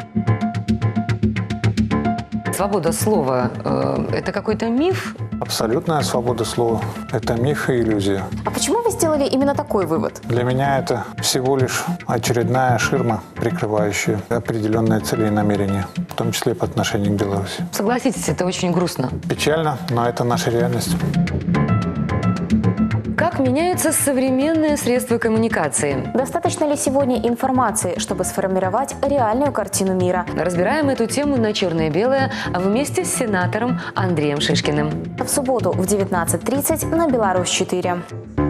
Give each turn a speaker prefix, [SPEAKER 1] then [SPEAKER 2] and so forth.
[SPEAKER 1] Свобода слова это какой-то миф?
[SPEAKER 2] Абсолютная свобода слова – это миф и иллюзия.
[SPEAKER 3] А почему вы сделали именно такой вывод?
[SPEAKER 2] Для меня это всего лишь очередная ширма, прикрывающая определенные цели и намерения, в том числе по отношению к Беларуси.
[SPEAKER 1] Согласитесь, это очень грустно.
[SPEAKER 2] Печально, но это наша реальность.
[SPEAKER 1] Как меняются современные средства коммуникации?
[SPEAKER 3] Достаточно ли сегодня информации, чтобы сформировать реальную картину мира?
[SPEAKER 1] Разбираем эту тему на «Черное-белое» вместе с сенатором Андреем Шишкиным.
[SPEAKER 3] В субботу в 19:30 на Беларусь 4.